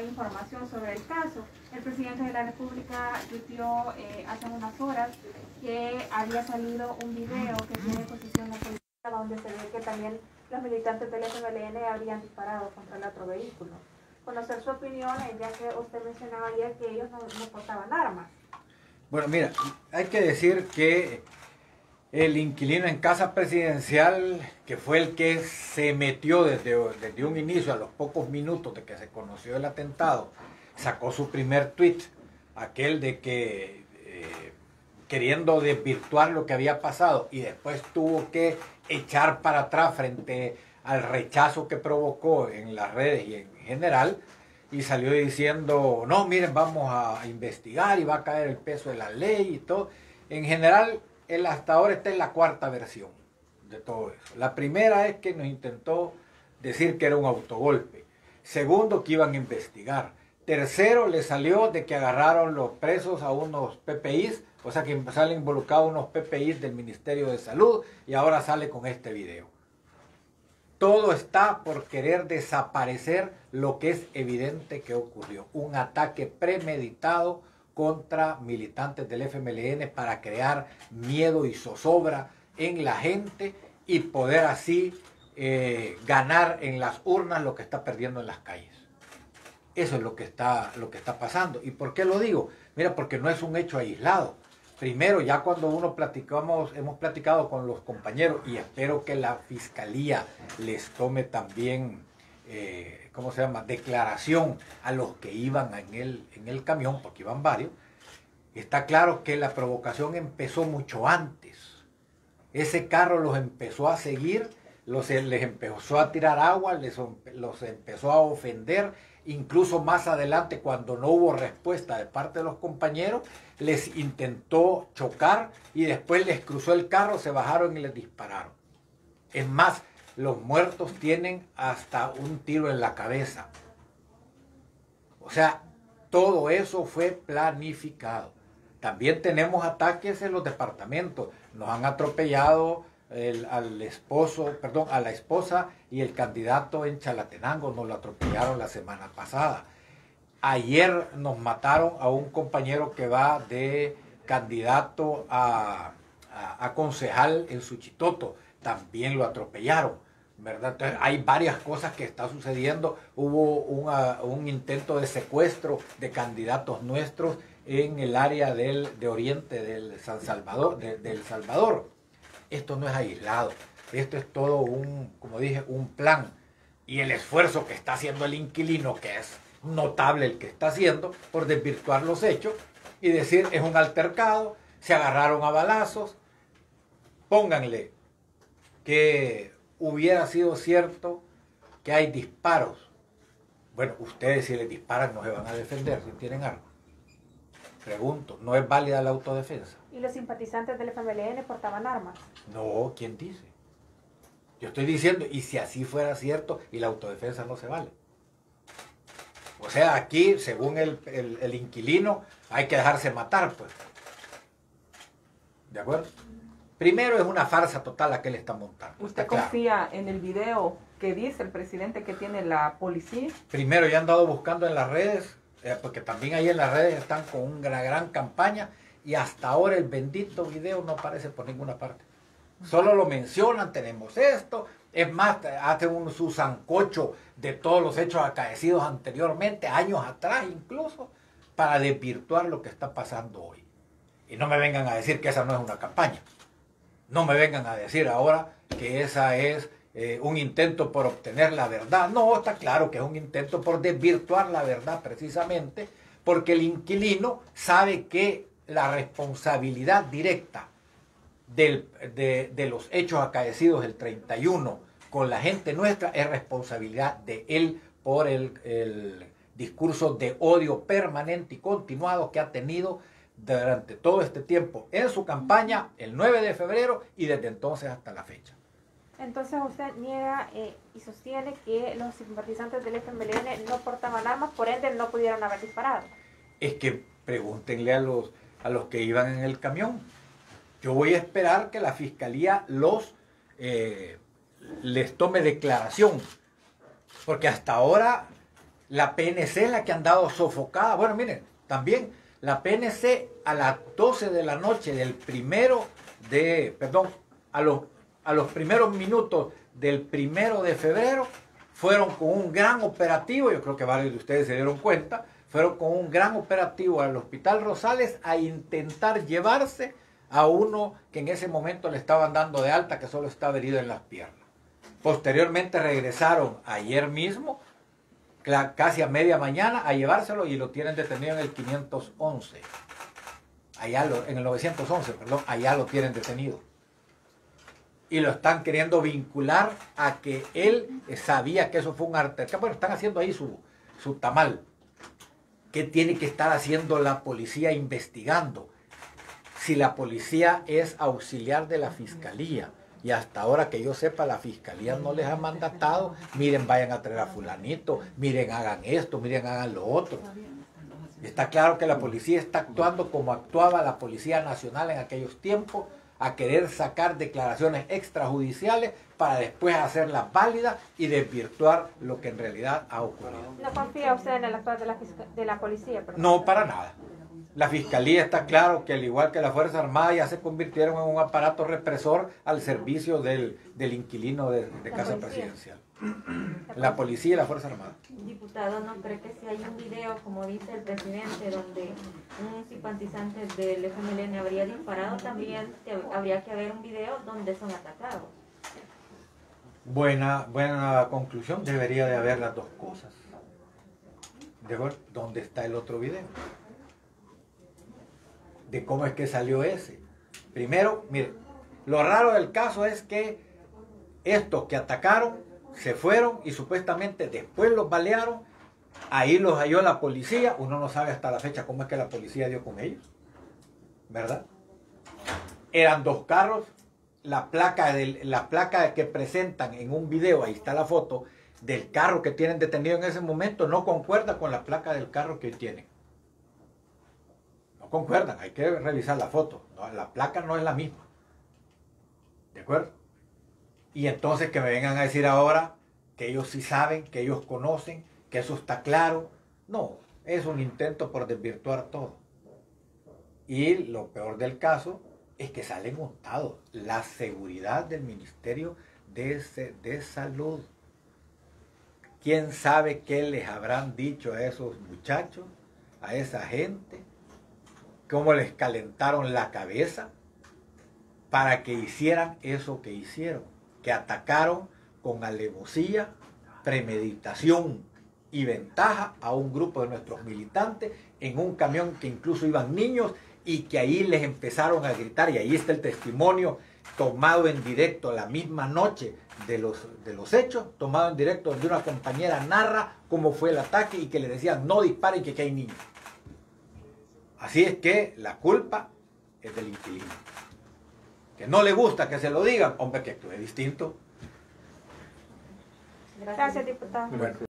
hay información sobre el caso. El presidente de la República tuiteó hace unas horas que había salido un video que tiene posición la policía, donde se ve que también los militantes del FMLN habrían disparado contra el otro vehículo. Conocer su opinión, ya que usted mencionaba ayer que ellos no portaban armas. Bueno, mira, hay que decir que el inquilino en casa presidencial, que fue el que se metió desde un inicio, a los pocos minutos de que se conoció el atentado, sacó su primer tuit, aquel de que queriendo desvirtuar lo que había pasado, y después tuvo que echar para atrás frente al rechazo que provocó en las redes y en general, y salió diciendo, no, miren, vamos a investigar y va a caer el peso de la ley y todo. En general, él hasta ahora está en la cuarta versión de todo eso. La primera es que nos intentó decir que era un autogolpe. Segundo, que iban a investigar. Tercero, le salió de que agarraron los presos a unos PPIs, o sea que salen involucrados unos PPIs del Ministerio de Salud, y ahora sale con este video. Todo está por querer desaparecer lo que es evidente que ocurrió. Un ataque premeditado contra militantes del FMLN para crear miedo y zozobra en la gente y poder así ganar en las urnas lo que está perdiendo en las calles. Eso es lo que está pasando. ¿Y por qué lo digo? Mira, porque no es un hecho aislado. Primero, ya cuando hemos platicado con los compañeros, y espero que la fiscalía les tome también, declaración a los que iban en el camión, porque iban varios, está claro que la provocación empezó mucho antes. Ese carro los empezó a seguir, les empezó a tirar agua, los empezó a ofender. Incluso más adelante, cuando no hubo respuesta de parte de los compañeros, les intentó chocar y después les cruzó el carro, se bajaron y les dispararon. Es más, los muertos tienen hasta un tiro en la cabeza. O sea, todo eso fue planificado. También tenemos ataques en los departamentos. Nos han atropellado a la esposa y el candidato en Chalatenango, nos lo atropellaron la semana pasada. Ayer nos mataron a un compañero que va de candidato a concejal en Suchitoto, también lo atropellaron, ¿verdad? Entonces hay varias cosas que están sucediendo. Hubo un intento de secuestro de candidatos nuestros en el área de Oriente del Salvador. Esto no es aislado, esto es todo como dije, un plan. Y el esfuerzo que está haciendo el inquilino, que es notable el que está haciendo, por desvirtuar los hechos y decir es un altercado, se agarraron a balazos. Pónganle que hubiera sido cierto que hay disparos. Bueno, ustedes si les disparan no se van a defender si tienen armas. Pregunto, ¿no es válida la autodefensa? ¿Y los simpatizantes del FMLN portaban armas? No, ¿quién dice? Yo estoy diciendo, y si así fuera cierto, y la autodefensa no se vale. O sea, aquí, según el inquilino, hay que dejarse matar, pues. ¿De acuerdo? Primero, es una farsa total la que él está montando. ¿Usted confía en el video que dice el presidente que tiene la policía? Primero, ya he andado buscando en las redes, porque también ahí en las redes están con una gran campaña, y hasta ahora el bendito video no aparece por ninguna parte. Solo lo mencionan, tenemos esto. Es más, hacen su sancocho de todos los hechos acaecidos anteriormente, años atrás incluso, para desvirtuar lo que está pasando hoy. Y no me vengan a decir que esa no es una campaña. No me vengan a decir ahora que esa es un intento por obtener la verdad. No, está claro que es un intento por desvirtuar la verdad precisamente, porque el inquilino sabe que la responsabilidad directa de los hechos acaecidos el 31 con la gente nuestra es responsabilidad de él por el discurso de odio permanente y continuado que ha tenido durante todo este tiempo en su campaña el 9 de febrero y desde entonces hasta la fecha. Entonces usted niega y sostiene que los simpatizantes del FMLN no portaban armas, por ende no pudieron haber disparado. Es que pregúntenle a los que iban en el camión. Yo voy a esperar que la fiscalía les tome declaración, porque hasta ahora La PNC es la que han dado sofocada. Bueno, miren, también la PNC a las 12 de la noche del a los primeros minutos del 1 de febrero, fueron con un gran operativo, yo creo que varios de ustedes se dieron cuenta, fueron con un gran operativo al Hospital Rosales a intentar llevarse a uno que en ese momento le estaban dando de alta, que solo estaba herido en las piernas. Posteriormente regresaron ayer mismo, casi a media mañana, a llevárselo y lo tienen detenido en el 511. En el 911, perdón, allá lo tienen detenido. Y lo están queriendo vincular a que él sabía que eso fue un altercado. Bueno, están haciendo ahí su tamal. ¿Qué tiene que estar haciendo la policía investigando? Si la policía es auxiliar de la fiscalía, y hasta ahora que yo sepa, la fiscalía no les ha mandatado, miren, vayan a traer a fulanito, miren, hagan esto, miren, hagan lo otro. Está claro que la policía está actuando como actuaba la Policía Nacional en aquellos tiempos, a querer sacar declaraciones extrajudiciales para después hacerlas válidas y desvirtuar lo que en realidad ha ocurrido. ¿No confía usted en el actuar de la policía? Perdón? No, para nada. La Fiscalía está claro que al igual que la Fuerza Armada ya se convirtieron en un aparato represor al servicio del inquilino de Casa Presidencial. La Policía y la Fuerza Armada. Diputado, ¿no cree que si hay un video, como dice el presidente, donde un simpatizante del FMLN habría disparado, también habría que haber un video donde son atacados? Buena conclusión, debería de haber las dos cosas. ¿Dónde está el otro video? De cómo es que salió ese. Primero, mire, lo raro del caso es que estos que atacaron se fueron y supuestamente después los balearon, ahí los halló la policía, uno no sabe hasta la fecha cómo es que la policía dio con ellos, ¿verdad? Eran dos carros, la placa que presentan en un video, ahí está la foto, del carro que tienen detenido en ese momento, no concuerda con la placa del carro que hoy tienen. No concuerdan, hay que revisar la foto, ¿no? La placa no es la misma. ¿De acuerdo? Y entonces que me vengan a decir ahora que ellos sí saben, que ellos conocen, que eso está claro. No, es un intento por desvirtuar todo. Y lo peor del caso es que salen montados. La seguridad del Ministerio de Salud. ¿Quién sabe qué les habrán dicho a esos muchachos, a esa gente? ¿Cómo les calentaron la cabeza para que hicieran eso que hicieron? Que atacaron con alevosía, premeditación y ventaja a un grupo de nuestros militantes en un camión que incluso iban niños y que ahí les empezaron a gritar, y ahí está el testimonio tomado en directo la misma noche de los hechos, tomado en directo donde una compañera narra cómo fue el ataque y que le decían no disparen que aquí hay niños. Así es que la culpa es del inquilino. Que no le gusta que se lo digan, hombre, que actúe distinto. Gracias, diputado. Bueno.